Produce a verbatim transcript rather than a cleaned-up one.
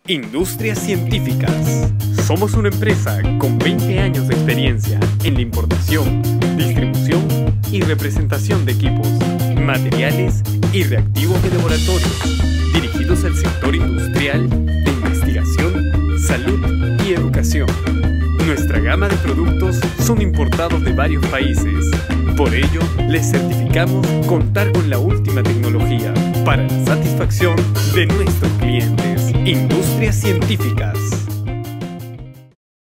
Industrias Científicas. Somos una empresa con veinte años de experiencia en la importación, distribución y representación de equipos, materiales y reactivos de laboratorio, dirigidos al sector industrial de investigación, salud y educación. Nuestra gama de productos son importados de varios países. Por ello, les certificamos contar con la última tecnología para la satisfacción de nuestros clientes. Industrias Científicas.